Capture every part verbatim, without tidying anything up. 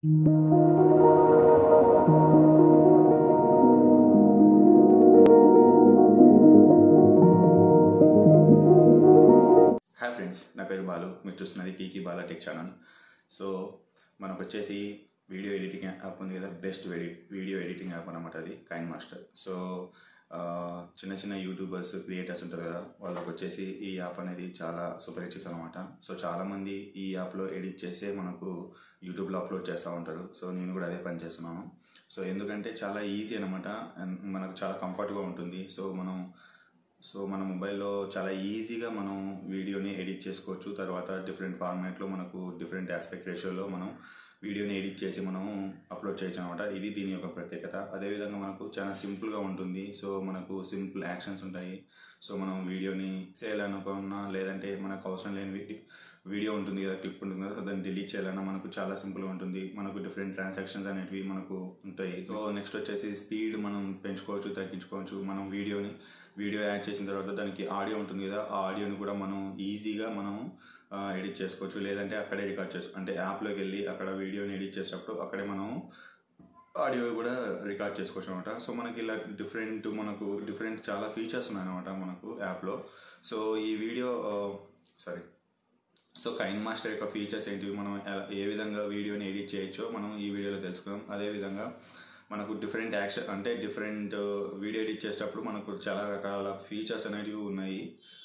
Hi friends, నా పేరు బాలు. మీరు చూస్తున్నది గీకీబాలా టెక్ ఛానల్. సో మనకు వచ్చేసి వీడియో ఎడిటింగ్ యాప్ ఉంది కదా, బెస్ట్ వీడియో ఎడిటింగ్ యాప్ అనమాట అది కైన్మాస్టర్. సో చిన్న చిన్న యూట్యూబర్స్ క్రియేటర్స్ ఉంటారు కదా, వాళ్ళకి వచ్చేసి ఈ యాప్ అనేది చాలా సుపరిచితం అనమాట. సో చాలామంది ఈ యాప్లో ఎడిట్ చేసే మనకు యూట్యూబ్లో అప్లోడ్ చేస్తూ ఉంటారు. సో నేను కూడా అదే పని చేస్తున్నాను. సో ఎందుకంటే చాలా ఈజీ అనమాట, మనకు చాలా కంఫర్ట్గా ఉంటుంది. సో మనం సో మన మొబైల్లో చాలా ఈజీగా మనం వీడియోని ఎడిట్ చేసుకోవచ్చు. తర్వాత డిఫరెంట్ ఫార్మాట్లో మనకు డిఫరెంట్ ఆస్పెక్ట్ రేషియోలో మనం వీడియోని ఎడిట్ చేసి మనం అప్లోడ్ చేయొచ్చు అనమాట. ఇది దీని యొక్క ప్రత్యేకత. అదేవిధంగా మనకు చాలా సింపుల్గా ఉంటుంది. సో మనకు సింపుల్ యాక్షన్స్ ఉంటాయి. సో మనం వీడియోని చేయాలనుకున్నా, లేదంటే మనకు అవసరం లేని వీడియో ఉంటుంది కదా, క్లిప్ ఉంటుంది కదా, దాన్ని డిలీట్ చేయాలన్నా మనకు చాలా సింపుల్గా ఉంటుంది. మనకు డిఫరెంట్ ట్రాన్సాక్షన్స్ అనేటివి మనకు ఉంటాయి. సో నెక్స్ట్ వచ్చేసి స్పీడ్ మనం పెంచుకోవచ్చు, తగ్గించుకోవచ్చు. మనం వీడియోని వీడియో యాడ్ చేసిన తర్వాత దానికి ఆడియో ఉంటుంది కదా, ఆ ఆడియోని కూడా మనం ఈజీగా మనం ఎడిట్ చేసుకోవచ్చు. లేదంటే అక్కడే రికార్డ్ చేసుకోవచ్చు. అంటే యాప్లోకి వెళ్ళి అక్కడ వీడియోని ఎడిట్ చేసేటప్పుడు అక్కడే మనం ఆడియో కూడా రికార్డ్ చేసుకోవచ్చు అనమాట. సో మనకి ఇలా డిఫరెంట్ మనకు డిఫరెంట్ చాలా ఫీచర్స్ ఉన్నాయన్నమాట మనకు యాప్లో. సో ఈ వీడియో సారీ సో కైన్మాస్టర్ యొక్క ఫీచర్స్ ఏంటివి, మనం ఏ విధంగా వీడియోని ఎడిట్ చేయొచ్చో మనం ఈ వీడియోలో తెలుసుకుందాం. అదేవిధంగా మనకు డిఫరెంట్ యాక్షన్ అంటే డిఫరెంట్ వీడియో ఎడిట్ చేసేటప్పుడు మనకు చాలా రకాల ఫీచర్స్ అనేవి ఉన్నాయి.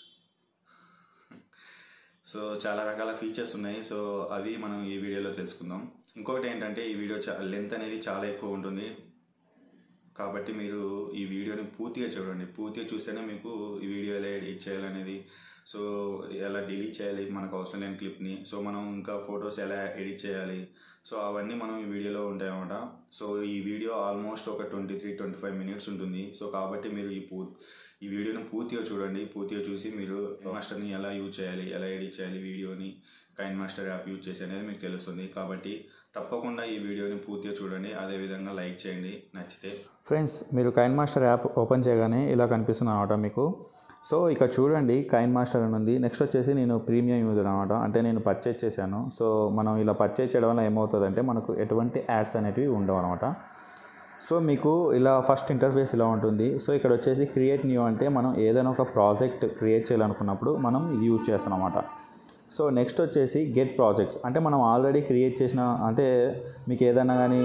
సో చాలా రకాల ఫీచర్స్ ఉన్నాయి. సో అవి మనం ఈ వీడియోలో తెలుసుకుందాం. ఇంకొకటి ఏంటంటే ఈ వీడియో చా లెంత్ అనేది చాలా ఎక్కువ ఉంటుంది. కాబట్టి మీరు ఈ వీడియోని పూర్తిగా చూడండి. పూర్తిగా చూస్తేనే మీకు ఈ వీడియో ఎలా ఎడిట్ చేయాలనేది, సో ఎలా డిలీట్ చేయాలి మనకు అవసరం లేని క్లిప్ని, సో మనం ఇంకా ఫొటోస్ ఎలా ఎడిట్ చేయాలి, సో అవన్నీ మనం ఈ వీడియోలో ఉంటాయి అన్నమాట. సో ఈ వీడియో ఆల్మోస్ట్ ఒక twenty three twenty five minutes ఉంటుంది. సో కాబట్టి మీరు ఈ పూ ఈ వీడియోని పూర్తిగా చూడండి. పూర్తిగా చూసి మీరు మాస్టర్ని ఎలా యూజ్ చేయాలి, ఎలా ఎడిట్ చేయాలి వీడియోని కైన్మాస్టర్ యాప్ యూజ్ చేసి అనేది మీకు తెలుస్తుంది. కాబట్టి తప్పకుండా ఈ వీడియోని పూర్తిగా చూడండి. అదేవిధంగా లైక్ చేయండి నచ్చితే. ఫ్రెండ్స్, మీరు కైన్మాస్టర్ యాప్ ఓపెన్ చేయగానే ఇలా కనిపిస్తుంది అనమాట మీకు. సో ఇక్కడ చూడండి, కైన్మాస్టర్ అని ఉంది. నెక్స్ట్ వచ్చేసి నేను ప్రీమియం యూజర్ అనమాట, అంటే నేను పర్చేజ్ చేశాను. సో మనం ఇలా పర్చేజ్ చేయడం వల్ల ఏమవుతుందంటే మనకు ఎటువంటి యాడ్స్ అనేటివి ఉండవు అనమాట. సో మీకు ఇలా ఫస్ట్ ఇంటర్ఫేస్ ఇలా ఉంటుంది. సో ఇక్కడ వచ్చేసి క్రియేట్ న్యూ అంటే మనం ఏదైనా ఒక ప్రాజెక్ట్ క్రియేట్ చేయాలనుకున్నప్పుడు మనం ఇది యూజ్ చేస్తాం అనమాట. సో నెక్స్ట్ వచ్చేసి గెట్ ప్రాజెక్ట్స్ అంటే మనం ఆల్రెడీ క్రియేట్ చేసిన, అంటే మీకు ఏదైనా కానీ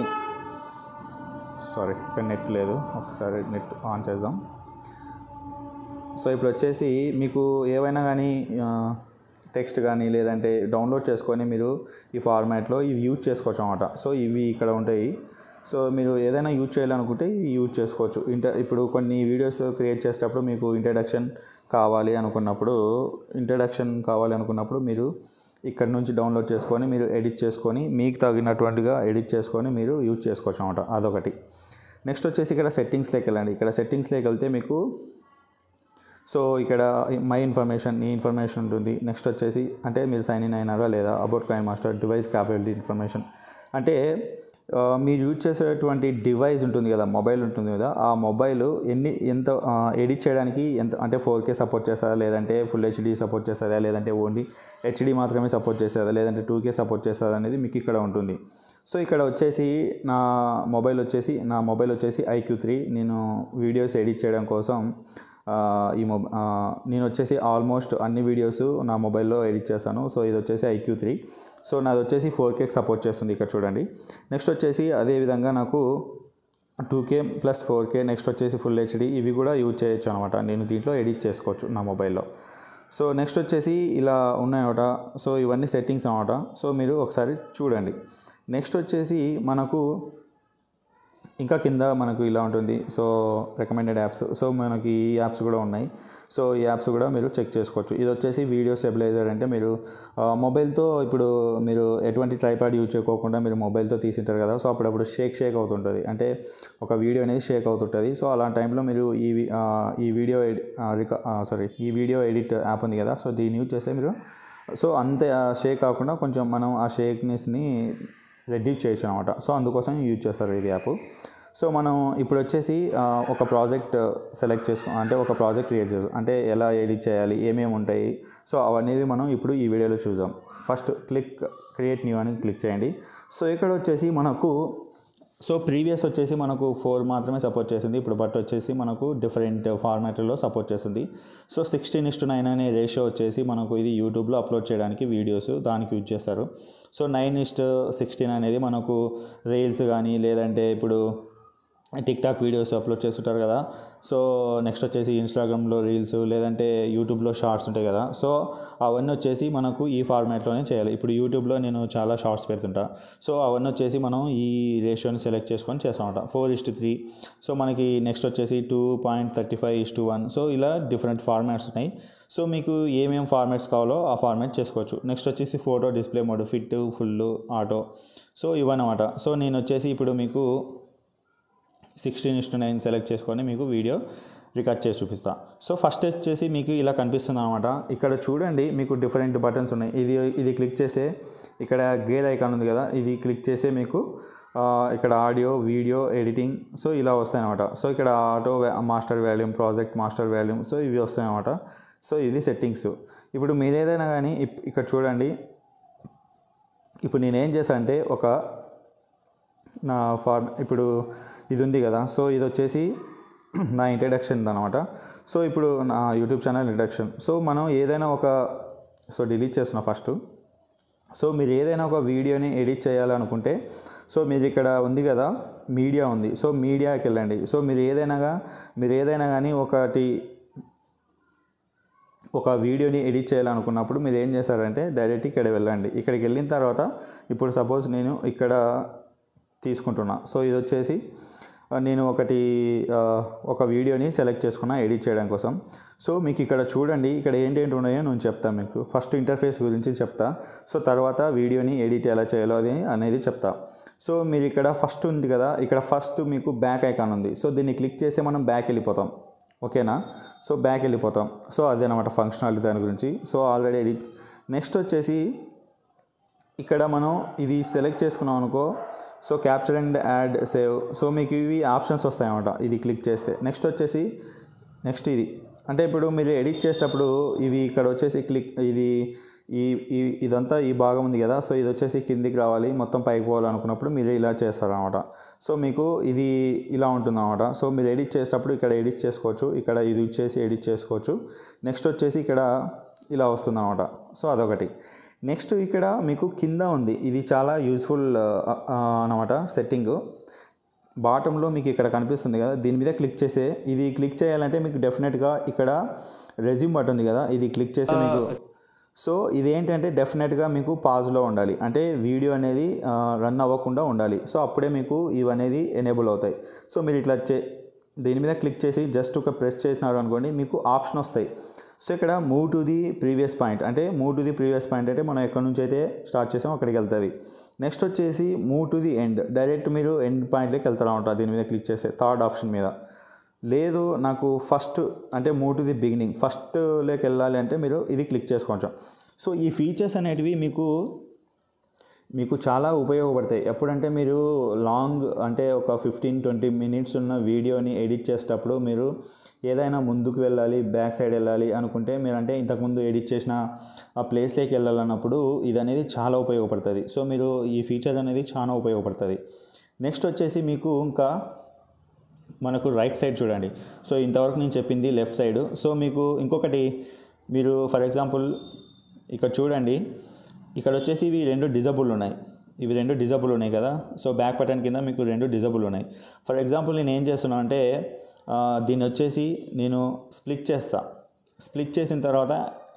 సారీ ఇక్కడ నెట్ లేదు, ఒకసారి నెట్ ఆన్ చేద్దాం. సో ఇప్పుడు వచ్చేసి మీకు ఏవైనా కానీ టెక్స్ట్ కానీ లేదంటే డౌన్లోడ్ చేసుకొని మీరు ఈ ఫార్మాట్లో ఇవి యూజ్ చేసుకోవచ్చు అనమాట. సో ఇవి ఇక్కడ ఉంటాయి. సో మీరు ఏదైనా యూజ్ చేయాలనుకుంటే ఇవి యూజ్ చేసుకోవచ్చు. ఇంటర్ ఇప్పుడు కొన్ని వీడియోస్ క్రియేట్ చేసేటప్పుడు మీకు ఇంట్రడక్షన్ కావాలి అనుకున్నప్పుడు ఇంట్రడక్షన్ కావాలి అనుకున్నప్పుడు మీరు ఇక్కడ నుంచి డౌన్లోడ్ చేసుకొని మీరు ఎడిట్ చేసుకొని మీకు తగినటువంటిగా ఎడిట్ చేసుకొని మీరు యూజ్ చేసుకోవచ్చు అనమాట. అదొకటి. నెక్స్ట్ వచ్చేసి ఇక్కడ సెట్టింగ్స్లోకి వెళ్ళండి. ఇక్కడ సెట్టింగ్స్లోకి వెళ్తే మీకు సో ఇక్కడ మై ఇన్ఫర్మేషన్ ఈ ఇన్ఫర్మేషన్ ఉంటుంది. నెక్స్ట్ వచ్చేసి అంటే మీరు సైన్ ఇన్ అయినారా లేదా, about KineMaster device capability information అంటే మీరు యూజ్ చేసేటువంటి డివైస్ ఉంటుంది కదా, మొబైల్ ఉంటుంది కదా, ఆ మొబైల్ ఎన్ని ఎంత ఎడిట్ చేయడానికి ఎంత అంటే ఫోర్ కే సపోర్ట్ చేస్తుందా, లేదంటే ఫుల్ హెచ్డీ సపోర్ట్ చేస్తుందా, లేదంటే ఓన్లీ హెచ్డీ మాత్రమే సపోర్ట్ చేస్తుందా, లేదంటే టూ కే సపోర్ట్ చేస్తుందా అనేది మీకు ఇక్కడ ఉంటుంది. సో ఇక్కడ వచ్చేసి నా మొబైల్ వచ్చేసి నా మొబైల్ వచ్చేసి ఐక్యూ త్రీ. నేను వీడియోస్ ఎడిట్ చేయడం కోసం ఈ మొబై నేను వచ్చేసి ఆల్మోస్ట్ అన్ని వీడియోస్ నా మొబైల్లో ఎడిట్ చేశాను. సో ఇది వచ్చేసి ఐక్యూ త్రీ. సో నాది వచ్చేసి ఫోర్ కేకి సపోర్ట్ చేస్తుంది ఇక్కడ చూడండి. నెక్స్ట్ వచ్చేసి అదేవిధంగా నాకు two K plus four K next వచ్చేసి ఫుల్ హెచ్డీ ఇవి కూడా యూజ్ చేయొచ్చు అనమాట. నేను దీంట్లో ఎడిట్ చేసుకోవచ్చు నా మొబైల్లో. సో నెక్స్ట్ వచ్చేసి ఇలా ఉన్నాయన్నమాట. సో ఇవన్నీ సెట్టింగ్స్ అనమాట. సో మీరు ఒకసారి చూడండి. నెక్స్ట్ వచ్చేసి మనకు ఇంకా కింద మనకు ఇలా ఉంటుంది. So recommended apps. సో మనకి ఈ యాప్స్ కూడా ఉన్నాయి. సో ఈ యాప్స్ కూడా మీరు చెక్ చేసుకోవచ్చు. ఇది వచ్చేసి వీడియో స్టెబిలైజర్ అంటే మీరు మొబైల్తో ఇప్పుడు మీరు ఎటువంటి ట్రైపాడ్ యూజ్ చేయకోకుండా మీరు మొబైల్తో తీసింటారు కదా, సో అప్పుడప్పుడు షేక్ షేక్ అవుతుంటుంది, అంటే ఒక వీడియో అనేది షేక్ అవుతుంటుంది. సో అలాంటి టైంలో మీరు ఈ ఈ వీడియో సారీ ఈ వీడియో ఎడిట్ యాప్ ఉంది కదా, సో దీన్ని యూజ్ చేస్తే మీరు సో అంతే షేక్ కాకుండా కొంచెం మనం ఆ షేక్నెస్ని రెడ్యూస్ చేయొచ్చు అనమాట. సో అందుకోసం యూజ్ చేస్తారు ఇది యాప్. సో మనం ఇప్పుడు వచ్చేసి ఒక ప్రాజెక్ట్ సెలెక్ట్ చేసుకో అంటే ఒక ప్రాజెక్ట్ క్రియేట్ చేయాలి అంటే ఎలా ఎడిట్ చేయాలి, ఏమేమి ఉంటాయి, సో అవన్నీ మనం ఇప్పుడు ఈ వీడియోలో చూద్దాం. ఫస్ట్ క్లిక్ క్రియేట్ న్యూ అని క్లిక్ చేయండి. సో ఇక్కడ వచ్చేసి మనకు సో ప్రీవియస్ వచ్చేసి మనకు ఫోర్ మాత్రమే సపోర్ట్ చేసింది, ఇప్పుడు బట్ వచ్చేసి మనకు డిఫరెంట్ ఫార్మాట్లో సపోర్ట్ చేస్తుంది. So sixteen is to nine అనే రేషియో వచ్చేసి మనకు ఇది యూట్యూబ్లో అప్లోడ్ చేయడానికి వీడియోస్ దానికి యూజ్ చేస్తారు. So nine is to sixteen అనేది మనకు రీల్స్ కానీ లేదంటే ఇప్పుడు టిక్టాక్ వీడియోస్ అప్లోడ్ చేస్తుంటారు కదా. సో నెక్స్ట్ వచ్చేసి ఇన్స్టాగ్రామ్లో రీల్స్ లేదంటే యూట్యూబ్లో షార్ట్స్ ఉంటాయి కదా. సో అవన్నీ వచ్చేసి మనకు ఈ ఫార్మాట్లోనే చేయాలి. ఇప్పుడు యూట్యూబ్లో నేను చాలా షార్ట్స్ పెడుతుంటా. సో అవన్నీ వచ్చేసి మనం ఈ రేషియోని సెలెక్ట్ చేసుకొని చేస్తామన్నమాట. Four is to three. So మనకి నెక్స్ట్ వచ్చేసి two point thirty five is to one. So ఇలా డిఫరెంట్ ఫార్మాట్స్ ఉన్నాయి. సో మీకు ఏమేమి ఫార్మాట్స్ కావాలో ఆ ఫార్మాట్ చేసుకోవచ్చు. నెక్స్ట్ వచ్చేసి photo display mode, fit, full, auto. So ఇవన్నమాట. సో నేను వచ్చేసి ఇప్పుడు మీకు sixteen is to nine select చేసుకొని మీకు వీడియో రికార్డ్ చేసి చూపిస్తా. సో ఫస్ట్ వచ్చేసి మీకు ఇలా కనిపిస్తుంది అనమాట. ఇక్కడ చూడండి మీకు డిఫరెంట్ బటన్స్ ఉన్నాయి. ఇది ఇది క్లిక్ చేస్తే ఇక్కడ గేర్ ఐకాన్ ఉంది కదా, ఇది క్లిక్ చేస్తే మీకు ఇక్కడ ఆడియో, వీడియో, ఎడిటింగ్ సో ఇలా వస్తాయన్నమాట. సో ఇక్కడ auto master volume, project master volume, so ఇవి వస్తాయన్నమాట. సో ఇది సెట్టింగ్స్. ఇప్పుడు మీరు ఏదైనా కానీ ఇక్కడ చూడండి, ఇప్పుడు నేనేం చేశాను అంటే ఒక నా ఫార్మ్ ఇప్పుడు ఇది ఉంది కదా. సో ఇది వచ్చేసి నా ఇంట్రడక్షన్ అనమాట. సో ఇప్పుడు నా యూట్యూబ్ ఛానల్ ఇంట్రడక్షన్. సో మనం ఏదైనా ఒక సో డిలీట్ చేస్తున్నా ఫస్ట్. సో మీరు ఏదైనా ఒక వీడియోని ఎడిట్ చేయాలనుకుంటే సో మీరు ఇక్కడ ఉంది కదా మీడియా ఉంది. సో మీడియాకి వెళ్ళండి. సో మీరు ఏదైనా మీరు ఏదైనా కానీ ఒకటి ఒక వీడియోని ఎడిట్ చేయాలనుకున్నప్పుడు మీరు ఏం చేస్తారంటే డైరెక్ట్ ఇక్కడ వెళ్ళండి. ఇక్కడికి వెళ్ళిన తర్వాత ఇప్పుడు సపోజ్ నేను ఇక్కడ తీసుకుంటున్నా. సో ఇది వచ్చేసి నేను ఒకటి ఒక వీడియోని సెలెక్ట్ చేసుకున్నా ఎడిట్ చేయడం కోసం. సో మీకు ఇక్కడ చూడండి, ఇక్కడ ఏంటేంటి ఉన్నాయో నేను చెప్తాను మీకు. ఫస్ట్ ఇంటర్ఫేస్ గురించి చెప్తా. సో తర్వాత వీడియోని ఎడిట్ ఎలా చేయాలో అది అనేది చెప్తా. సో మీరు ఇక్కడ ఫస్ట్ ఉంది కదా, ఇక్కడ ఫస్ట్ మీకు బ్యాక్ ఐకాన్ ఉంది. సో దీన్ని క్లిక్ చేస్తే మనం బ్యాక్ వెళ్ళిపోతాం. ఓకేనా. సో బ్యాక్ వెళ్ళిపోతాం. సో అదేనమాట ఫంక్షనాలిటీ దాని గురించి. So already edit. నెక్స్ట్ వచ్చేసి ఇక్కడ మనం ఇది సెలెక్ట్ చేసుకున్నాం అనుకో. So capture and add, save. So మీకు ఇవి ఆప్షన్స్ వస్తాయన్నమాట ఇది క్లిక్ చేస్తే. నెక్స్ట్ వచ్చేసి నెక్స్ట్ ఇది అంటే ఇప్పుడు మీరు ఎడిట్ చేసేటప్పుడు ఇవి ఇక్కడ వచ్చేసి క్లిక్ ఇది ఈ ఈ ఇదంతా ఈ భాగం ఉంది కదా. సో ఇది వచ్చేసి కిందికి రావాలి, మొత్తం పైకి పోవాలనుకున్నప్పుడు మీరు ఇలా చేస్తారనమాట. సో మీకు ఇది ఇలా ఉంటుందన్నమాట. సో మీరు ఎడిట్ చేసేటప్పుడు ఇక్కడ ఎడిట్ చేసుకోవచ్చు, ఇక్కడ ఇది వచ్చేసి ఎడిట్ చేసుకోవచ్చు. నెక్స్ట్ వచ్చేసి ఇక్కడ ఇలా వస్తుందన్నమాట. సో అదొకటి. నెక్స్ట్ ఇక్కడ మీకు కింద ఉంది, ఇది చాలా యూజ్ఫుల్ అన్నమాట సెట్టింగ్. బాటంలో మీకు ఇక్కడ కనిపిస్తుంది కదా, దీని మీద క్లిక్ చేసే ఇది క్లిక్ చేయాలంటే మీకు డెఫినెట్గా ఇక్కడ రెజ్యూమ్ బటన్ ఉంది కదా, ఇది క్లిక్ చేస్తే మీకు సో ఇది ఏంటంటే డెఫినెట్గా మీకు పాజ్లో ఉండాలి, అంటే వీడియో అనేది రన్ అవ్వకుండా ఉండాలి. సో అప్పుడే మీకు ఇవనేది ఎనేబుల్ అవుతాయి. సో మీరు ఇట్లా చే దీని మీద క్లిక్ చేసి జస్ట్ ఒక ప్రెస్ చేసినారు అనుకోండి, మీకు ఆప్షన్ వస్తాయి. సో ఇక్కడ move to the previous point, అంటే move to the previous point అంటే మనం ఎక్కడి నుంచి అయితే స్టార్ట్ చేసామో అక్కడికి వెళ్తుంది. నెక్స్ట్ వచ్చేసి move to the end, direct మీరు ఎండ్ పాయింట్లోకి వెళ్తారా ఉంటారు దీని మీద క్లిక్ చేస్తే థర్డ్ ఆప్షన్ మీద. లేదు నాకు ఫస్ట్ అంటే మూవ్ టు ది బిగినింగ్, ఫస్ట్లోకి వెళ్ళాలి అంటే మీరు ఇది క్లిక్ చేసుకోవచ్చు. సో ఈ ఫీచర్స్ అనేటివి మీకు మీకు చాలా ఉపయోగపడతాయి. ఎప్పుడంటే మీరు లాంగ్ అంటే ఒక ఫిఫ్టీన్ ట్వంటీ మినిట్స్ ఉన్న వీడియోని ఎడిట్ చేసేటప్పుడు మీరు ఏదైనా ముందుకు వెళ్ళాలి, బ్యాక్ సైడ్ వెళ్ళాలి అనుకుంటే మీరు అంటే ఇంతకుముందు ఎడిట్ చేసిన ఆ ప్లేస్లోకి వెళ్ళాలన్నప్పుడు ఇది అనేది చాలా ఉపయోగపడుతుంది. సో మీరు ఈ ఫీచర్ అనేది చాలా ఉపయోగపడుతుంది. నెక్స్ట్ వచ్చేసి మీకు ఇంకా మనకు రైట్ సైడ్ చూడండి. సో ఇంతవరకు నేను చెప్పింది లెఫ్ట్ సైడ్. సో మీకు ఇంకొకటి మీరు ఫర్ ఎగ్జాంపుల్ ఇక్కడ చూడండి, ఇక్కడ వచ్చేసి ఇవి రెండు డిజబుల్ ఉన్నాయి, ఇవి రెండు డిజబుల్ ఉన్నాయి కదా. సో బ్యాక్ బటన్ కింద మీకు రెండు డిజబుల్ ఉన్నాయి. ఫర్ ఎగ్జాంపుల్ నేను ఏం చేస్తున్నా అంటే దీన్ని వచ్చేసి నేను స్ప్లిట్ చేస్తా. స్ప్లిట్ చేసిన తర్వాత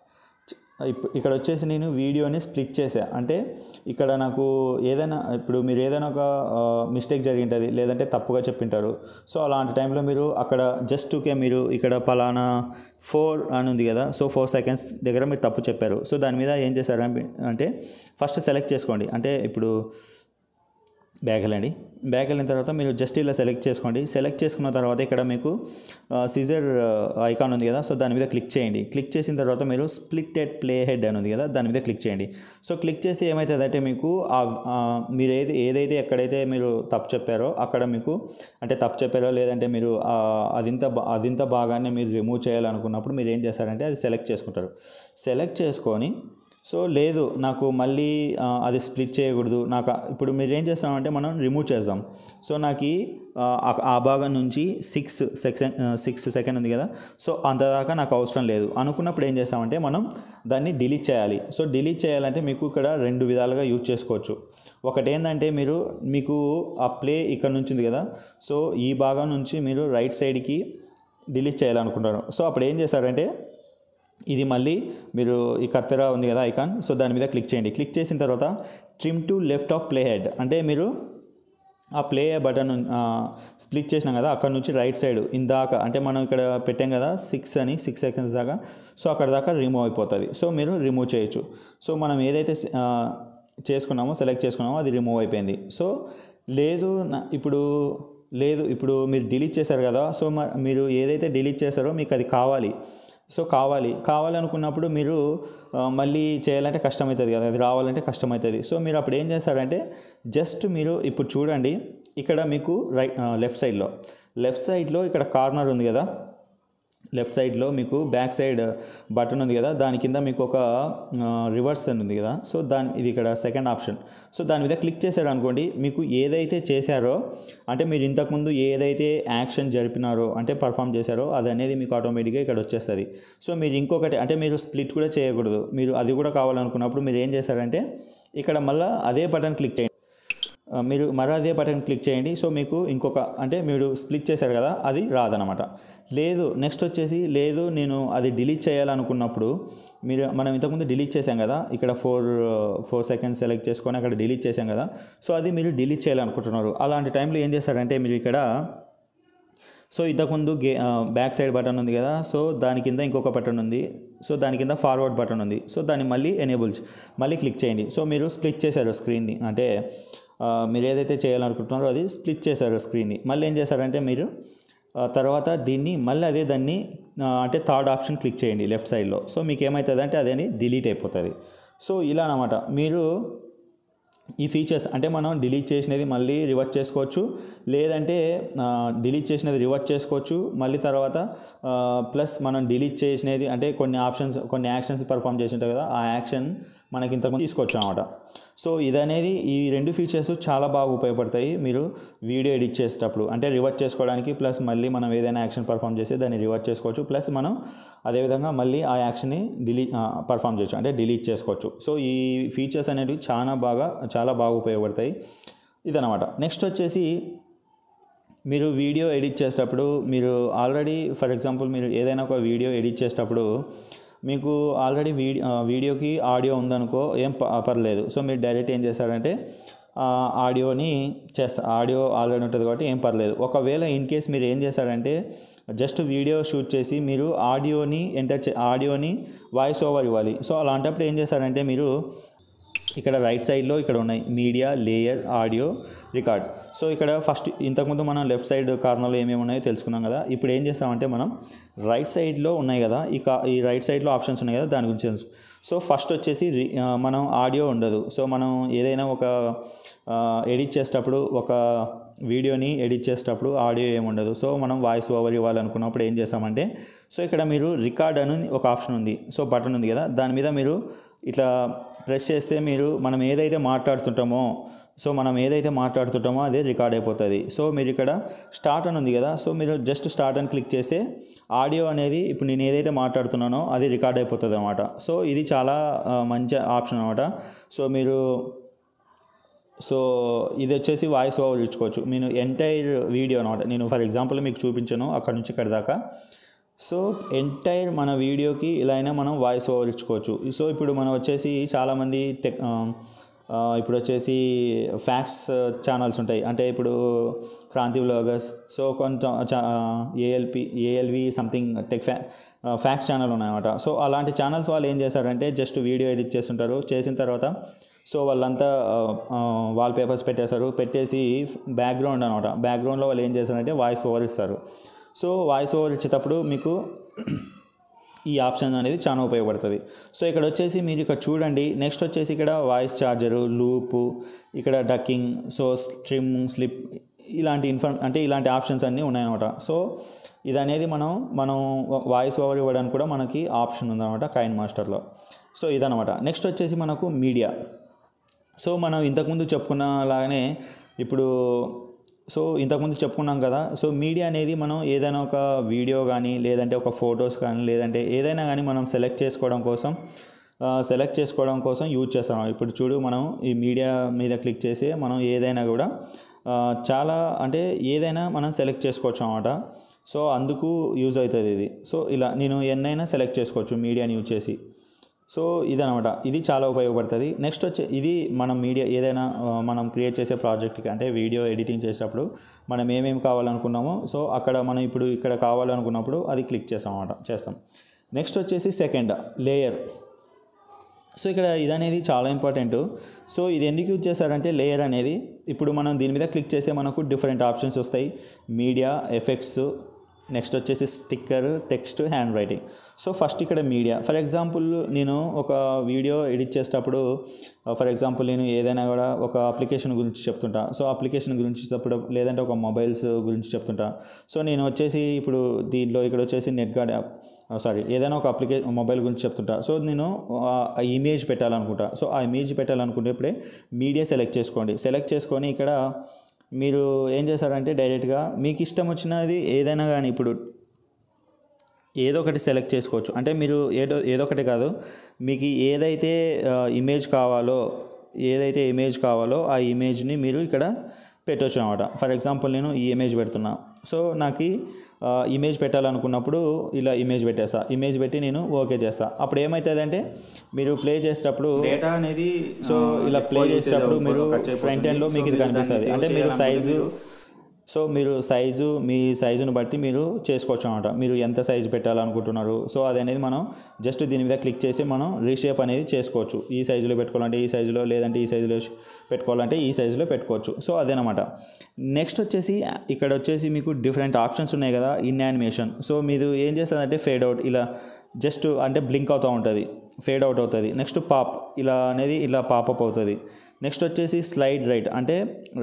ఇక్కడ వచ్చేసి నేను వీడియోని స్ప్లిట్ చేసా, అంటే ఇక్కడ నాకు ఏదైనా ఇప్పుడు మీరు ఏదైనా ఒక మిస్టేక్ జరిగింటుంది లేదంటే తప్పుగా చెప్పింటారు. సో అలాంటి టైంలో మీరు అక్కడ జస్ట్ ఓకే మీరు ఇక్కడ పలానా ఫోర్ అని ఉంది కదా, సో ఫోర్ సెకండ్స్ దగ్గర మీరు తప్పు చెప్పారు. సో దాని మీద ఏం చేశారు అంటే ఫస్ట్ సెలెక్ట్ చేసుకోండి, అంటే ఇప్పుడు బ్యాక్ వెళ్ళండి. బ్యాక్ వెళ్ళిన తర్వాత మీరు జస్ట్ ఇలా సెలెక్ట్ చేసుకోండి. సెలెక్ట్ చేసుకున్న తర్వాత ఇక్కడ మీకు సీజర్ ఐకాన్ ఉంది కదా, సో దాని మీద క్లిక్ చేయండి. క్లిక్ చేసిన తర్వాత మీరు స్ప్లిట్ ఎట్ ప్లే హెడ్ అని ఉంది కదా, దాని మీద క్లిక్ చేయండి. సో క్లిక్ చేస్తే ఏమవుతుందంటే మీకు మీరు ఏది ఏదైతే ఎక్కడైతే మీరు తప్పు చెప్పారో అక్కడ మీకు అంటే తప్పు చెప్పారో లేదంటే మీరు అదింత అదింత భాగాన్ని మీరు రిమూవ్ చేయాలనుకున్నప్పుడు మీరు ఏం చేస్తారంటే అది సెలెక్ట్ చేసుకుంటారు. సెలెక్ట్ చేసుకొని సో లేదు నాకు మళ్ళీ అది స్ప్లిట్ చేయకూడదు నాకు ఇప్పుడు మీరు ఏం చేస్తామంటే మనం రిమూవ్ చేద్దాం. సో నాకు ఆ భాగం నుంచి సిక్స్ సెకండ్ సిక్స్ సెకండ్ ఉంది కదా, సో అంతదాకా నాకు అవసరం లేదు అనుకున్నప్పుడు ఏం చేస్తామంటే మనం దాన్ని డిలీట్ చేయాలి. సో డిలీట్ చేయాలంటే మీకు ఇక్కడ రెండు విధాలుగా యూజ్ చేసుకోవచ్చు. ఒకటి ఏంటంటే మీరు మీకు ఆ ప్లే ఇక్కడ నుంచి ఉంది కదా, సో ఈ భాగం నుంచి మీరు రైట్ సైడ్కి డిలీట్ చేయాలనుకుంటారు. సో అప్పుడు ఏం చేస్తారంటే ఇది మళ్ళీ మీరు ఈ కత్తెర ఉంది కదా ఐకాన్, సో దాని మీద క్లిక్ చేయండి. క్లిక్ చేసిన తర్వాత trim to left of play head అంటే మీరు ఆ ప్లే బటన్ స్ప్లిట్ చేసినాం కదా అక్కడ నుంచి రైట్ సైడ్ ఇందాక అంటే మనం ఇక్కడ పెట్టాం కదా సిక్స్ అని సిక్స్ సెకండ్స్ దాకా, సో అక్కడ దాకా రిమూవ్ అయిపోతుంది. సో మీరు రిమూవ్ చేయొచ్చు. సో మనం ఏదైతే చేసుకున్నామో సెలెక్ట్ చేసుకున్నామో అది రిమూవ్ అయిపోయింది. సో లేదు ఇప్పుడు లేదు ఇప్పుడు మీరు డిలీట్ చేశారు కదా, సో మీరు ఏదైతే డిలీట్ చేశారో మీకు అది కావాలి. సో కావాలి కావాలనుకున్నప్పుడు మీరు మళ్ళీ చేయాలంటే కష్టమవుతుంది కదా, అది రావాలంటే కష్టమవుతుంది. సో మీరు అప్పుడు ఏం చేస్తారంటే జస్ట్ మీరు ఇప్పుడు చూడండి ఇక్కడ మీకు రైట్ లెఫ్ట్ సైడ్లో లెఫ్ట్ సైడ్లో ఇక్కడ కార్నర్ ఉంది కదా, లెఫ్ట్ సైడ్లో మీకు బ్యాక్ సైడ్ బటన్ ఉంది కదా, దాని కింద మీకు ఒక రివర్స్ అని ఉంది కదా, సో దాని ఇది ఇక్కడ సెకండ్ ఆప్షన్. సో దాని మీద క్లిక్ చేశారు అనుకోండి, మీకు ఏదైతే చేశారో అంటే మీరు ఇంతకుముందు ఏదైతే యాక్షన్ జరిపినారో అంటే పర్ఫామ్ చేశారో అది అనేది మీకు ఆటోమేటిక్గా ఇక్కడ వచ్చేస్తుంది. సో మీరు ఇంకొకటి అంటే మీరు స్ప్లిట్ కూడా చేయకూడదు, మీరు అది కూడా కావాలనుకున్నప్పుడు మీరు ఏం చేశారంటే ఇక్కడ మళ్ళీ అదే బటన్ క్లిక్ చేయండి, మీరు మరో అదే బటన్ క్లిక్ చేయండి. సో మీకు ఇంకొక అంటే మీరు స్ప్లిట్ చేశారు కదా అది రాదనమాట. లేదు నెక్స్ట్ వచ్చేసి లేదు నేను అది డిలీట్ చేయాలనుకున్నప్పుడు మీరు మనం ఇంతకుముందు డిలీట్ చేసాం కదా, ఇక్కడ ఫోర్ ఫోర్ సెకండ్స్ సెలెక్ట్ చేసుకొని అక్కడ డిలీట్ చేసాం కదా, సో అది మీరు డిలీట్ చేయాలనుకుంటున్నారు. అలాంటి టైంలో ఏం చేస్తారంటే మీరు ఇక్కడ సో ఇంతకుముందు గే బ్యాక్ సైడ్ బటన్ ఉంది కదా, సో దాని కింద ఇంకొక బటన్ ఉంది, సో దాని కింద ఫార్వర్డ్ బటన్ ఉంది, సో దాన్ని మళ్ళీ ఎనేబుల్ మళ్ళీ క్లిక్ చేయండి. సో మీరు స్ప్లిట్ చేశారు స్క్రీన్ని అంటే మీరు ఏదైతే చేయాలనుకుంటున్నారో అది స్ప్లిట్ చేశారు స్క్రీన్ని. మళ్ళీ ఏం చేశారంటే మీరు తర్వాత దీన్ని మళ్ళీ అదే దాన్ని అంటే థర్డ్ ఆప్షన్ క్లిక్ చేయండి లెఫ్ట్ సైడ్లో. సో మీకు ఏమవుతుంది అంటే అదేని డిలీట్ అయిపోతుంది. సో ఇలా అన్నమాట మీరు ఈ ఫీచర్స్ అంటే మనం డిలీట్ చేసినది మళ్ళీ రివర్ట్ చేసుకోవచ్చు, లేదంటే డిలీట్ చేసినది రివర్ట్ చేసుకోవచ్చు, మళ్ళీ తర్వాత ప్లస్ మనం డిలీట్ చేసినది అంటే కొన్ని ఆప్షన్స్ కొన్ని యాక్షన్స్ పర్ఫామ్ చేసి ఉంటాయి కదా ఆ యాక్షన్ మనకి ఇంతకుముందు తీసుకోవచ్చు అన్నమాట. సో ఇదనేది ఈ రెండు ఫీచర్స్ చాలా బాగా ఉపయోగపడతాయి మీరు వీడియో ఎడిట్ చేసేటప్పుడు అంటే రివర్ట్ చేసుకోవడానికి, ప్లస్ మళ్ళీ మనం ఏదైనా యాక్షన్ పర్ఫామ్ చేస్తే దాన్ని రివర్ట్ చేసుకోవచ్చు, ప్లస్ మనం అదేవిధంగా మళ్ళీ ఆ యాక్షన్ని డిలీట్ పర్ఫామ్ చేయొచ్చు అంటే డిలీట్ చేసుకోవచ్చు. సో ఈ ఫీచర్స్ అనేవి చాలా బాగా చాలా బాగా ఉపయోగపడతాయి ఇదన్నమాట. నెక్స్ట్ వచ్చేసి మీరు వీడియో ఎడిట్ చేసేటప్పుడు మీరు ఆల్రెడీ ఫర్ ఎగ్జాంపుల్ మీరు ఏదైనా ఒక వీడియో ఎడిట్ చేసేటప్పుడు మీకు ఆల్రెడీ వీడియో వీడియోకి ఆడియో ఉందనుకో ఏం పర్లేదు. సో మీరు డైరెక్ట్ ఏం చేస్తారంటే ఆడియోని చేస్తా ఆడియో ఆల్రెడీ ఉంటుంది కాబట్టి ఏం పర్లేదు. ఒకవేళ ఇన్ కేస్ మీరు ఏం చేస్తారంటే జస్ట్ వీడియో షూట్ చేసి మీరు ఆడియోని ఎంటర్ చే ఆడియోని వాయిస్ ఓవర్ ఇవ్వాలి. సో అలాంటప్పుడు ఏం చేస్తారంటే మీరు ఇక్కడ రైట్ సైడ్లో ఇక్కడ ఉన్నాయి media layer audio record. So ఇక్కడ ఫస్ట్ ఇంతకుముందు మనం లెఫ్ట్ సైడ్ కార్నర్లో ఏమేమి ఉన్నాయో తెలుసుకున్నాం కదా, ఇప్పుడు ఏం చేస్తామంటే మనం రైట్ సైడ్లో ఉన్నాయి కదా ఈ కా ఈ రైట్ సైడ్లో ఆప్షన్స్ ఉన్నాయి కదా దాని గురించి తెలుసు. సో ఫస్ట్ వచ్చేసి మనం ఆడియో ఉండదు. సో మనం ఏదైనా ఒక ఎడిట్ చేసేటప్పుడు ఒక వీడియోని ఎడిట్ చేసేటప్పుడు ఆడియో ఏమి ఉండదు. సో మనం వాయిస్ ఓవర్ ఇవ్వాలనుకున్నప్పుడు ఏం చేస్తామంటే సో ఇక్కడ మీరు రికార్డ్ అని ఒక ఆప్షన్ ఉంది, సో బటన్ ఉంది కదా దాని మీద మీరు ఇట్లా ప్రెస్ చేస్తే మీరు మనం ఏదైతే మాట్లాడుతుంటామో సో మనం ఏదైతే మాట్లాడుతుంటామో అదే రికార్డ్ అయిపోతుంది. సో మీరు ఇక్కడ స్టార్ట్ అని ఉంది కదా, సో మీరు జస్ట్ స్టార్ట్ అని క్లిక్ చేస్తే ఆడియో అనేది ఇప్పుడు నేను ఏదైతే మాట్లాడుతున్నానో అది రికార్డ్ అయిపోతుంది అనమాట. సో ఇది చాలా మంచి ఆప్షన్ అనమాట. సో మీరు సో ఇది వచ్చేసి వాయిస్ ఓవర్ ఇచ్చుకోవచ్చు నేను ఎంటైర్ వీడియో అనమాట. నేను ఫర్ ఎగ్జాంపుల్ మీకు చూపించాను అక్కడ నుంచి ఇక్కడ దాకా. సో ఎంటైర్ మన వీడియోకి ఇలా అయినా మనం వాయిస్ ఓవర్ ఇచ్చుకోవచ్చు. సో ఇప్పుడు మనం వచ్చేసి చాలామంది టెక్ ఇప్పుడు వచ్చేసి ఫ్యాక్ట్స్ ఛానల్స్ ఉంటాయి అంటే ఇప్పుడు క్రాంతి వ్లాగర్స్, సో కొంచెం ఏఎల్పి ఏఎల్వి సంథింగ్ టెక్ ఫ్యా ఫ్యాక్ట్స్ ఛానల్ ఉన్నాయన్నమాట. సో అలాంటి ఛానల్స్ వాళ్ళు ఏం చేస్తారంటే జస్ట్ వీడియో ఎడిట్ చేస్తుంటారు, చేసిన తర్వాత సో వాళ్ళంతా వాల్ పేపర్స్ పెట్టేశారు, పెట్టేసి బ్యాక్గ్రౌండ్ అనమాట బ్యాక్గ్రౌండ్లో వాళ్ళు ఏం చేస్తారంటే వాయిస్ ఓవర్ ఇస్తారు. సో వాయిస్ ఓవర్ ఇచ్చేటప్పుడు మీకు ఈ ఆప్షన్ అనేది చాలా ఉపయోగపడుతుంది. సో ఇక్కడ వచ్చేసి మీరు ఇక్కడ చూడండి నెక్స్ట్ వచ్చేసి ఇక్కడ వాయిస్ ఛార్జరు లూపు ఇక్కడ డక్కింగ్ సో స్ట్రిమ్ స్లిప్ ఇలాంటి ఇన్ఫర్మ్ అంటే ఇలాంటి ఆప్షన్స్ అన్నీ ఉన్నాయన్నమాట. సో ఇది అనేది మనం మనం వాయిస్ ఓవర్ ఇవ్వడానికి కూడా మనకి ఆప్షన్ ఉందన్నమాట కైన్ మాస్టర్లో. సో ఇదనమాట. నెక్స్ట్ వచ్చేసి మనకు మీడియా. సో మనం ఇంతకుముందు చెప్పుకున్న లాగానే ఇప్పుడు సో ఇంతకుముందు చెప్పుకున్నాం కదా. సో మీడియా అనేది మనం ఏదైనా ఒక వీడియో కానీ లేదంటే ఒక ఫొటోస్ కానీ లేదంటే ఏదైనా కానీ మనం సెలెక్ట్ చేసుకోవడం కోసం సెలెక్ట్ చేసుకోవడం కోసం యూజ్ చేస్తాం. ఇప్పుడు చూడు, మనం ఈ మీడియా మీద క్లిక్ చేసి మనం ఏదైనా కూడా చాలా అంటే ఏదైనా మనం సెలెక్ట్ చేసుకోవచ్చు అన్నమాట. సో అందుకు యూజ్ అవుతుంది ఇది. సో ఇలా నేను ఎన్నైనా సెలెక్ట్ చేసుకోవచ్చు మీడియాని యూజ్ చేసి. సో ఇదనమాట, ఇది చాలా ఉపయోగపడుతుంది. నెక్స్ట్ వచ్చే ఇది మనం మీడియా ఏదైనా మనం క్రియేట్ చేసే ప్రాజెక్ట్కి అంటే వీడియో ఎడిటింగ్ చేసేటప్పుడు మనం ఏమేమి కావాలనుకున్నామో సో అక్కడ మనం ఇప్పుడు ఇక్కడ కావాలనుకున్నప్పుడు అది క్లిక్ చేస్తాం అన్నమాట చేస్తాం. నెక్స్ట్ వచ్చేసి సెకండ్ లేయర్. సో ఇక్కడ ఇది అనేది చాలా ఇంపార్టెంట్. సో ఇది ఎందుకు యూజ్ చేశారంటే లేయర్ అనేది ఇప్పుడు మనం దీని మీద క్లిక్ చేస్తే మనకు డిఫరెంట్ ఆప్షన్స్ వస్తాయి. మీడియా, ఎఫెక్ట్స్, నెక్స్ట్ వచ్చేసి sticker, text, handwriting. So first ఇక్కడ మీడియా. ఫర్ ఎగ్జాంపుల్ నేను ఒక వీడియో ఎడిట్ చేసేటప్పుడు ఫర్ ఎగ్జాంపుల్ నేను ఏదైనా కూడా ఒక అప్లికేషన్ గురించి చెప్తుంటా. సో అప్లికేషన్ గురించి చెప్పుడు లేదంటే ఒక మొబైల్స్ గురించి చెప్తుంటా. సో నేను వచ్చేసి ఇప్పుడు దీంట్లో ఇక్కడ వచ్చేసి నెట్ గార్డ్ యాప్ సారీ ఏదైనా ఒక అప్లికేషన్ మొబైల్ గురించి చెప్తుంటా. సో నేను ఆ ఇమేజ్ పెట్టాలనుకుంటా. సో ఆ ఇమేజ్ పెట్టాలనుకుంటే ఇప్పుడే మీడియా సెలెక్ట్ చేసుకోండి. సెలెక్ట్ చేసుకొని ఇక్కడ మీరు ఏం చేస్తారంటే డైరెక్ట్గా మీకు ఇష్టం వచ్చినది ఏదైనా కానీ ఇప్పుడు ఏదో ఒకటి సెలెక్ట్ చేసుకోవచ్చు. అంటే మీరు ఏదో ఏదో ఒకటి కాదు, మీకు ఏదైతే ఇమేజ్ కావాలో ఏదైతే ఇమేజ్ కావాలో ఆ ఇమేజ్ని మీరు ఇక్కడ పెట్టవచ్చు అన్నమాట. ఫర్ ఎగ్జాంపుల్ నేను ఈ ఇమేజ్ పెడుతున్నా. సో నాకు ఇమేజ్ పెట్టాలనుకున్నప్పుడు ఇలా ఇమేజ్ పెట్టేస్తా. ఇమేజ్ పెట్టి నేను ఓకే చేస్తా. అప్పుడు ఏమవుతుందంటే మీరు ప్లే చేసేటప్పుడు డేటా అనేది సో ఇలా ప్లే చేసేటప్పుడు మీరు ఫ్రంట్ ఎండ్లో మీకు ఇది కనిపిస్తుంది. అంటే మీరు సైజు సో మీరు సైజు మీ సైజును బట్టి మీరు చేసుకోవచ్చు అన్నమాట. మీరు ఎంత సైజు పెట్టాలనుకుంటున్నారు సో అది అనేది మనం జస్ట్ దీని మీద క్లిక్ చేసి మనం రీషేప్ అనేది చేసుకోవచ్చు. ఈ సైజులో పెట్టుకోవాలంటే ఈ సైజులో, లేదంటే ఈ సైజులో పెట్టుకోవాలంటే ఈ సైజులో పెట్టుకోవచ్చు. సో అదేనమాట. నెక్స్ట్ వచ్చేసి ఇక్కడ వచ్చేసి మీకు డిఫరెంట్ ఆప్షన్స్ ఉన్నాయి కదా. In animation. సో మీరు ఏం చేస్తారంటే ఫేడ్ అవుట్ ఇలా జస్ట్ అంటే బ్లింక్ అవుతూ ఉంటుంది, ఫేడ్ అవుట్ అవుతుంది. నెక్స్ట్ పాప్ ఇలా అనేది ఇలా పాపప్ అవుతుంది. నెక్స్ట్ వచ్చేసి స్లైడ్ రైట్ అంటే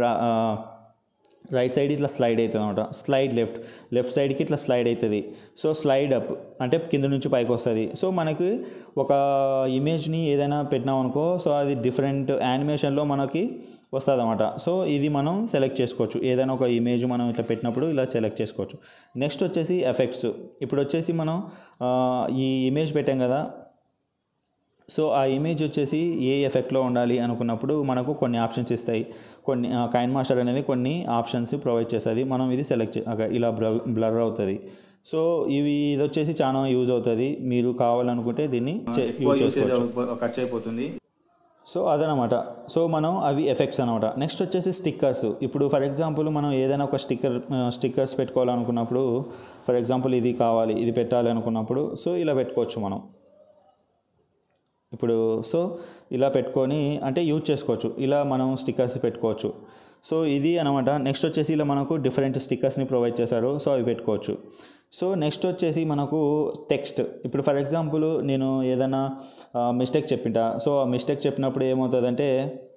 రైట్ సైడ్ ఇట్లా స్లైడ్ అవుతుంది అనమాట. స్లైడ్ లెఫ్ట్ లెఫ్ట్ సైడ్కి ఇట్లా స్లైడ్ అవుతుంది. సో స్లైడ్ అప్ అంటే కింద నుంచి పైకి వస్తుంది. సో మనకి ఒక ఇమేజ్ని ఏదైనా పెట్టినాం అనుకో సో అది డిఫరెంట్ యానిమేషన్లో మనకి వస్తుంది అనమాట. సో ఇది మనం సెలెక్ట్ చేసుకోవచ్చు. ఏదైనా ఒక ఇమేజ్ మనం ఇట్లా పెట్టినప్పుడు ఇలా సెలెక్ట్ చేసుకోవచ్చు. నెక్స్ట్ వచ్చేసి ఎఫెక్ట్స్. ఇప్పుడు వచ్చేసి మనం ఈ ఇమేజ్ పెట్టాం కదా. సో ఆ ఇమేజ్ వచ్చేసి ఏ ఎఫెక్ట్లో ఉండాలి అనుకున్నప్పుడు మనకు కొన్ని ఆప్షన్స్ ఇస్తాయి. కొన్ని కైన్మాస్టర్ అనేది కొన్ని ఆప్షన్స్ ప్రొవైడ్ చేస్తుంది. మనం ఇది సెలెక్ట్ ఇలా బ్లర్ బ్లర్ అవుతుంది. సో ఇవి ఇది వచ్చేసి చాలా యూజ్ అవుతుంది. మీరు కావాలనుకుంటే దీన్ని యూజ్ చేసుకోవచ్చు. ఖర్చు అయిపోతుంది. సో అదనమాట. సో మనం అవి ఎఫెక్ట్స్ అనమాట. నెక్స్ట్ వచ్చేసి స్టిక్కర్స్. ఇప్పుడు ఫర్ ఎగ్జాంపుల్ మనం ఏదైనా ఒక స్టిక్కర్ స్టిక్కర్స్ పెట్టుకోవాలనుకున్నప్పుడు ఫర్ ఎగ్జాంపుల్ ఇది కావాలి ఇది పెట్టాలి అనుకున్నప్పుడు సో ఇలా పెట్టుకోవచ్చు మనం. ఇప్పుడు సో ఇలా పెట్టుకొని అంటే యూజ్ చేసుకోవచ్చు. ఇలా మనం స్టిక్కర్స్ పెట్టుకోవచ్చు. సో ఇది అనమాట. నెక్స్ట్ వచ్చేసి ఇలా మనకు డిఫరెంట్ స్టిక్కర్స్ని ప్రొవైడ్ చేశారు. సో అవి పెట్టుకోవచ్చు. సో నెక్స్ట్ వచ్చేసి మనకు టెక్స్ట్. ఇప్పుడు ఫర్ ఎగ్జాంపుల్ నేను ఏదైనా మిస్టేక్ చెప్పింటా. సో ఆ మిస్టేక్ చెప్పినప్పుడు ఏమవుతుందంటే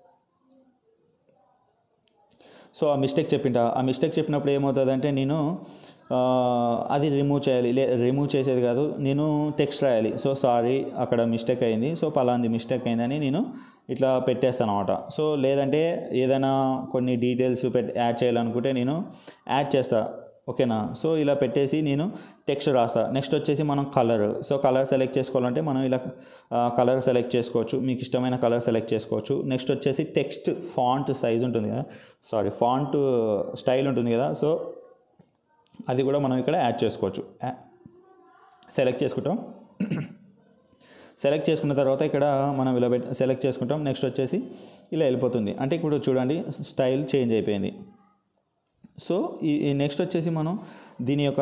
సో ఆ మిస్టేక్ చెప్పింటా ఆ మిస్టేక్ చెప్పినప్పుడు ఏమవుతుందంటే నేను అది రిమూవ్ చేయాలి. లే రిమూవ్ చేసేది కాదు, నేను టెక్స్ట్ రాయాలి. సో సారీ అక్కడ మిస్టేక్ అయింది, సో పలాంది మిస్టేక్ అయిందని నేను ఇట్లా పెట్టేస్తాను అనమాట. సో లేదంటే ఏదైనా కొన్ని డీటెయిల్స్ పెట్ యాడ్ చేయాలనుకుంటే నేను యాడ్ చేస్తాను. ఓకేనా. సో ఇలా పెట్టేసి నేను టెక్స్ట్ రాస్తా. నెక్స్ట్ వచ్చేసి మనం కలర్. సో కలర్ సెలెక్ట్ చేసుకోవాలంటే మనం ఇలా కలర్ సెలెక్ట్ చేసుకోవచ్చు. మీకు ఇష్టమైన కలర్ సెలెక్ట్ చేసుకోవచ్చు. నెక్స్ట్ వచ్చేసి టెక్స్ట్ ఫాంట్ సైజ్ ఉంటుంది కదా సారీ ఫాంట్ స్టైల్ ఉంటుంది కదా. సో అది కూడా మనం ఇక్కడ యాడ్ చేసుకోవచ్చు. సెలెక్ట్ చేసుకుంటాం. సెలెక్ట్ చేసుకున్న తర్వాత ఇక్కడ మనం ఇలా పెట్టి సెలెక్ట్ చేసుకుంటాం. నెక్స్ట్ వచ్చేసి ఇలా వెళ్ళిపోతుంది. అంటే ఇప్పుడు చూడండి స్టైల్ చేంజ్ అయిపోయింది. సో ఈ నెక్స్ట్ వచ్చేసి మనం దీని యొక్క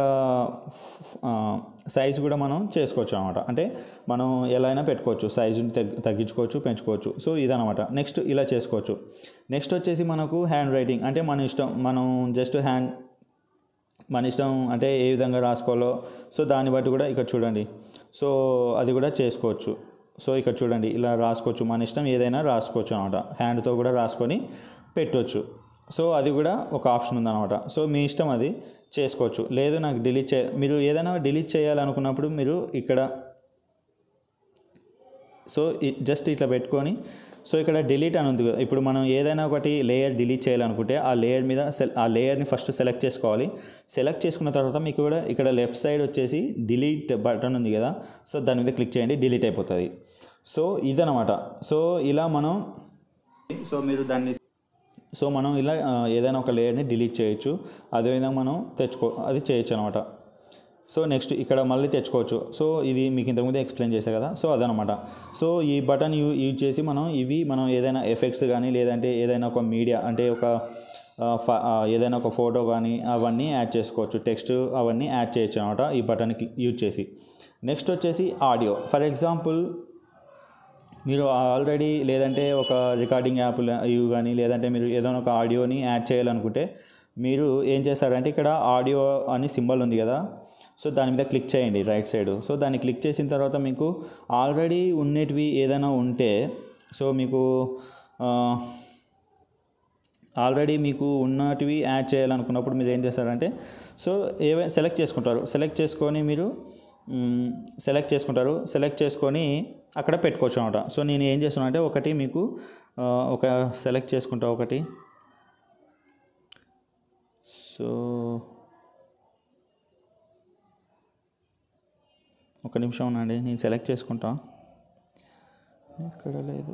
సైజు కూడా మనం చేసుకోవచ్చు అనమాట. అంటే మనం ఎలా అయినా పెట్టుకోవచ్చు, సైజుని తగ్గించుకోవచ్చు, పెంచుకోవచ్చు. సో ఇదనమాట. నెక్స్ట్ ఇలా చేసుకోవచ్చు. నెక్స్ట్ వచ్చేసి మనకు హ్యాండ్ రైటింగ్. అంటే మన ఇష్టం, మనం జస్ట్ హ్యాండ్ మన ఇష్టం అంటే ఏ విధంగా రాసుకోవాలో సో దాన్ని బట్టి కూడా ఇక్కడ చూడండి. సో అది కూడా చేసుకోవచ్చు. సో ఇక్కడ చూడండి ఇలా రాసుకోవచ్చు. మన ఇష్టం ఏదైనా రాసుకోవచ్చు అనమాట. హ్యాండ్తో కూడా రాసుకొని పెట్టవచ్చు. సో అది కూడా ఒక ఆప్షన్ ఉందన్నమాట. సో మీ ఇష్టం అది చేసుకోవచ్చు. లేదు నాకు డిలీట్ చే మీరు ఏదైనా డిలీట్ చేయాలనుకున్నప్పుడు మీరు ఇక్కడ సో జస్ట్ ఇట్లా పెట్టుకొని సో ఇక్కడ డిలీట్ అని ఉంది కదా, ఇప్పుడు మనం ఏదైనా ఒకటి లేయర్ డిలీట్ చేయాలనుకుంటే ఆ లేయర్ మీద సెల్ ఆ లేయర్ని ఫస్ట్ సెలెక్ట్ చేసుకోవాలి. సెలెక్ట్ చేసుకున్న తర్వాత మీకు కూడా ఇక్కడ లెఫ్ట్ సైడ్ వచ్చేసి డిలీట్ బటన్ ఉంది కదా, సో దాని మీద క్లిక్ చేయండి, డిలీట్ అయిపోతుంది. సో ఇదనమాట. సో ఇలా మనం సో మీరు దాన్ని సో మనం ఇలా ఏదైనా ఒక లేయర్ని డిలీట్ చేయొచ్చు, అదేవిధంగా మనం తెచ్చుకో అది చేయొచ్చు అనమాట. సో నెక్స్ట్ ఇక్కడ మళ్ళీ తెచ్చుకోవచ్చు. సో ఇది మీకు ఇంతకుముందు ఎక్స్ప్లెయిన్ చేశా కదా, సో అదనమాట. సో ఈ బటన్ యూ యూజ్ చేసి మనం ఇవి మనం ఏదైనా ఎఫెక్ట్స్ కానీ లేదంటే ఏదైనా ఒక మీడియా అంటే ఒక ఏదైనా ఒక ఫోటో కానీ అవన్నీ యాడ్ చేసుకోవచ్చు, టెక్స్ట్ అవన్నీ యాడ్ చేయొచ్చు అనమాట ఈ బటన్ యూజ్ చేసి. నెక్స్ట్ వచ్చేసి ఆడియో. ఫర్ ఎగ్జాంపుల్ మీరు ఆల్రెడీ లేదంటే ఒక రికార్డింగ్ యాప్ ఇవి కానీ లేదంటే మీరు ఏదైనా ఒక ఆడియోని యాడ్ చేయాలనుకుంటే మీరు ఏం చేస్తారంటే ఇక్కడ ఆడియో అని సింబల్ ఉంది కదా, సో దాని మీద క్లిక్ చేయండి రైట్ సైడ్. సో దాన్ని క్లిక్ చేసిన తర్వాత మీకు ఆల్రెడీ ఉన్నటివి ఏదైనా ఉంటే సో మీకు ఆల్రెడీ మీకు ఉన్నటివి యాడ్ చేయాలనుకున్నప్పుడు మీరు ఏం చేస్తారంటే సో ఏవైనా సెలెక్ట్ చేసుకుంటారు. సెలెక్ట్ చేసుకొని మీరు సెలెక్ట్ చేసుకుంటారు సెలెక్ట్ చేసుకొని అక్కడ పెట్టుకోవచ్చు అనమాట. సో నేను ఏం చేస్తున్నా అంటే ఒకటి మీకు ఒక సెలెక్ట్ చేసుకుంటా ఒకటి. సో ఒక నిమిషం ఉండండి, నేను సెలెక్ట్ చేసుకుంటా. ఇక్కడ లేదు.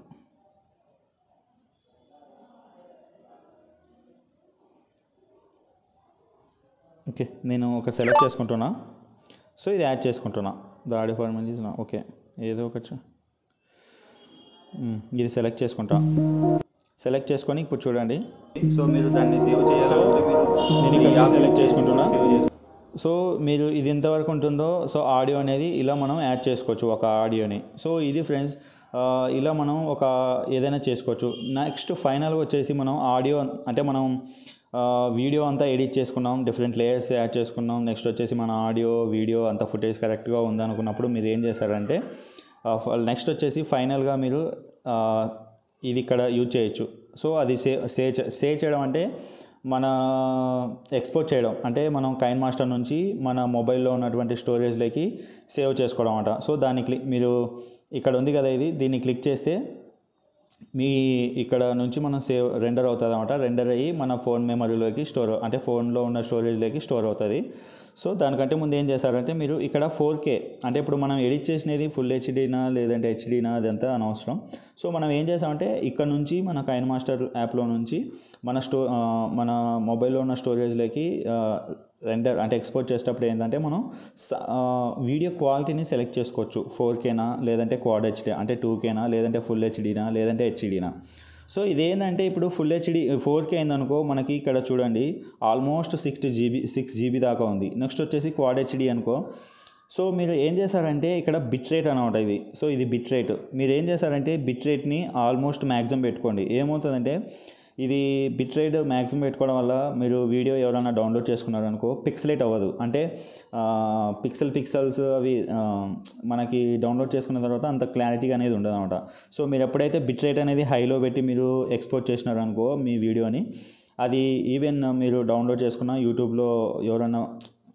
ఓకే, నేను ఒక సెలెక్ట్ చేసుకుంటున్నా. సో ఇది యాడ్ చేసుకుంటున్నా దాడి ఫార్మల్ చేసిన. ఓకే, ఏదో ఒకటి ఇది సెలెక్ట్ చేసుకుంటా. సెలెక్ట్ చేసుకొని ఇప్పుడు చూడండి. సో మీరు దాన్ని సేవ్ చేయాలంటే నేను ఇక్కడ సెలెక్ట్ చేసుకుంటున్నా. సో మీరు ఇది ఎంతవరకు ఉంటుందో సో ఆడియో అనేది ఇలా మనం యాడ్ చేసుకోవచ్చు ఒక ఆడియోని. సో ఇది ఫ్రెండ్స్ ఇలా మనం ఒక ఏదైనా చేసుకోవచ్చు. నెక్స్ట్ ఫైనల్గా వచ్చేసి మనం ఆడియో అంటే మనం వీడియో అంతా ఎడిట్ చేసుకున్నాం, డిఫరెంట్ లేయర్స్ యాడ్ చేసుకున్నాం. నెక్స్ట్ వచ్చేసి మన ఆడియో వీడియో అంతా ఫుటేజ్ కరెక్ట్గా ఉందనుకున్నప్పుడు మీరు ఏం చేస్తారంటే నెక్స్ట్ వచ్చేసి ఫైనల్గా మీరు ఇది ఇక్కడ యూజ్ చేయొచ్చు. సో అది సే సేవ్ సేవ్ చేయడం అంటే మన ఎక్స్పోర్ట్ చేయడం అంటే మనం కైన్మాస్టర్ నుంచి మన మొబైల్లో ఉన్నటువంటి స్టోరేజ్లోకి సేవ్ చేసుకోవడం అన్నమాట. సో దాన్ని క్లిక్ మీరు ఇక్కడ ఉంది కదా ఇది, దీన్ని క్లిక్ చేస్తే మీ ఇక్కడ నుంచి మనం సేవ్ రెండర్ అవుతుంది అనమాట. రెండర్ అయ్యి మన ఫోన్ మెమరీలోకి స్టోర్ అంటే ఫోన్లో ఉన్న స్టోరేజ్లోకి స్టోర్ అవుతుంది. సో దానికంటే ముందు ఏం చేస్తారంటే మీరు ఇక్కడ ఫోర్ కే అంటే ఇప్పుడు మనం ఎడిట్ చేసినది ఫుల్ హెచ్డీనా లేదంటే హెచ్డీనా అదంతా అనవసరం. సో మనం ఏం చేస్తామంటే ఇక్కడ నుంచి మన కైన్మాస్టర్ యాప్లో నుంచి మన స్టో మన మొబైల్లో ఉన్న స్టోరేజ్లోకి రెండర్ అంటే ఎక్స్పోర్ట్ చేసేటప్పుడు ఏంటంటే మనం వీడియో క్వాలిటీని సెలెక్ట్ చేసుకోవచ్చు. ఫోర్ కేనా లేదంటే క్వాడ్ హెచ్డీ అంటే టూ కేనా లేదంటే ఫుల్ హెచ్డీనా లేదంటే హెచ్డీనా. సో ఇదేంటంటే ఇప్పుడు ఫుల్ హెచ్డీ ఫోర్ కే అయిందనుకో మనకి ఇక్కడ చూడండి almost sixty GB six GB దాకా ఉంది. నెక్స్ట్ వచ్చేసి క్వాడ్ హెచ్డీ అనుకో. సో మీరు ఏం చేస్తారంటే ఇక్కడ బిట్ రేట్ అనమాట ఇది. సో ఇది బిట్ రేట్. మీరు ఏం చేస్తారంటే బిట్ రేట్ని ఆల్మోస్ట్ మ్యాక్సిమం పెట్టుకోండి. ఏమవుతుందంటే ఇది బిట్ రేట్ మ్యాక్సిమం పెట్టుకోవడం వల్ల మీరు వీడియో ఎవరైనా డౌన్లోడ్ చేసుకున్నారనుకో పిక్సలేట్ అవ్వదు. అంటే పిక్సెల్ పిక్సెల్స్ అవి మనకి డౌన్లోడ్ చేసుకున్న తర్వాత అంత క్లారిటీగా అనేది ఉండదు అనమాట. సో మీరు ఎప్పుడైతే బిట్ రేట్ అనేది హైలో పెట్టి మీరు ఎక్స్పోర్ట్ చేసినారనుకో మీ వీడియోని, అది ఈవెన్ మీరు డౌన్లోడ్ చేసుకున్న యూట్యూబ్లో ఎవరైనా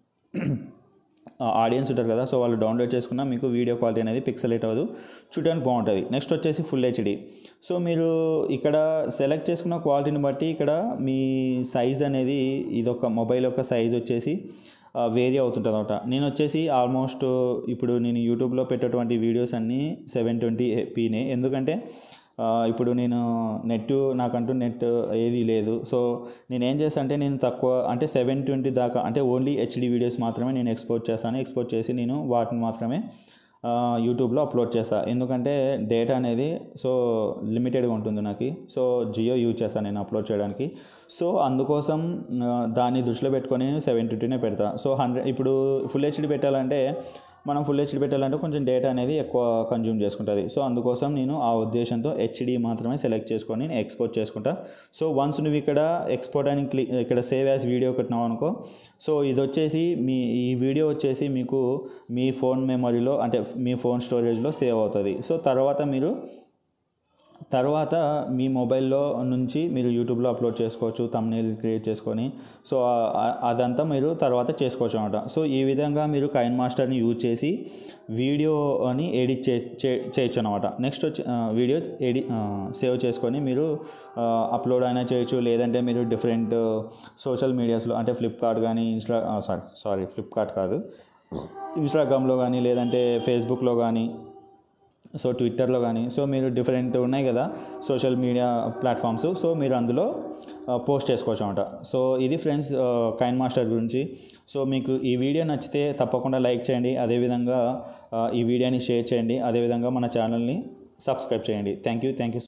ఆడియన్స్ ఉంటారు కదా, సో వాళ్ళు డౌన్లోడ్ చేసుకున్న మీకు వీడియో క్వాలిటీ అనేది పిక్సలేట్ అవ్వదు, చూడడానికి బాగుంటుంది. నెక్స్ట్ వచ్చేసి ఫుల్ హెచ్డీ. సో మీరు ఇక్కడ సెలెక్ట్ చేసుకున్న క్వాలిటీని బట్టి ఇక్కడ మీ సైజ్ అనేది ఇదొక మొబైల్ యొక్క సైజ్ వచ్చేసి వేరీ అవుతుంటుంది అనమాట. నేను వచ్చేసి ఆల్మోస్ట్ ఇప్పుడు నేను యూట్యూబ్లో పెట్టేటువంటి వీడియోస్ అన్నీ సెవెన్ ట్వంటీ పీనే. ఎందుకంటే ఇప్పుడు నేను నెట్ నాకంటూ నెట్ ఏది లేదు. సో నేను ఏం చేస్తాను అంటే నేను తక్కువ అంటే సెవెన్ ట్వంటీ దాకా అంటే ఓన్లీ హెచ్డీ వీడియోస్ మాత్రమే నేను ఎక్స్పోర్ట్ చేస్తాను. ఎక్స్పోర్ట్ చేసి నేను వాటిని మాత్రమే యూట్యూబ్లో అప్లోడ్ చేస్తాను. ఎందుకంటే డేటా అనేది సో లిమిటెడ్గా ఉంటుంది నాకు. సో జియో యూజ్ చేస్తాను నేను అప్లోడ్ చేయడానికి. సో అందుకోసం దాన్ని దృష్టిలో పెట్టుకొని నేను సెవెన్ ట్వంటీనే పెడతాను. సో హండ్రెడ్ ఇప్పుడు ఫుల్ హెచ్డీ పెట్టాలంటే మనం ఫుల్ హెచ్డీ పెట్టాలంటే కొంచెం డేటా అనేది ఎక్కువ కన్జ్యూమ్ చేసుకుంటుంది. సో అందుకోసం నేను ఆ ఉద్దేశంతో హెచ్డీ మాత్రమే సెలెక్ట్ చేసుకొని నేను ఎక్స్పోర్ట్ చేసుకుంటా. సో వన్స్ నువ్వు ఇక్కడ ఎక్స్పోర్ట్ అని క్లిక్ ఇక్కడ సేవ్ యాజ్ వీడియో కొట్టినావు అనుకో, సో ఇది వచ్చేసి మీ ఈ వీడియో వచ్చేసి మీకు మీ ఫోన్ మెమరీలో అంటే మీ ఫోన్ స్టోరేజ్లో సేవ్ అవుతుంది. సో తర్వాత మీరు తర్వాత మీ మొబైల్లో నుంచి మీరు యూట్యూబ్లో అప్లోడ్ చేసుకోవచ్చు, థంబ్నెయిల్ క్రియేట్ చేసుకొని. సో అదంతా మీరు తర్వాత చేసుకోవచ్చు అనమాట. సో ఈ విధంగా మీరు కైన్ మాస్టర్ని యూజ్ చేసి వీడియోని ఎడిట్ చే చేయొచ్చు అనమాట. నెక్స్ట్ వచ్చి వీడియో ఎడి సేవ్ చేసుకొని మీరు అప్లోడ్ అయినా చేయొచ్చు, లేదంటే మీరు డిఫరెంట్ సోషల్ మీడియాస్లో అంటే ఫ్లిప్కార్ట్ కానీ ఇన్స్టా సారీ సారీ ఫ్లిప్కార్ట్ కాదు ఇన్స్టాగ్రామ్లో కానీ లేదంటే ఫేస్బుక్లో కానీ సో ట్విట్టర్లో కానీ సో మీరు డిఫరెంట్ ఉన్నాయి కదా సోషల్ మీడియా ప్లాట్ఫామ్స్. సో మీరు అందులో పోస్ట్ చేసుకోవచ్చు అనమాట. సో ఇది ఫ్రెండ్స్ కైన్ మాస్టర్ గురించి. సో మీకు ఈ వీడియో నచ్చితే తప్పకుండా లైక్ చేయండి, అదేవిధంగా ఈ వీడియోని షేర్ చేయండి, అదేవిధంగా మన ఛానల్ని సబ్స్క్రైబ్ చేయండి. Thank you thank you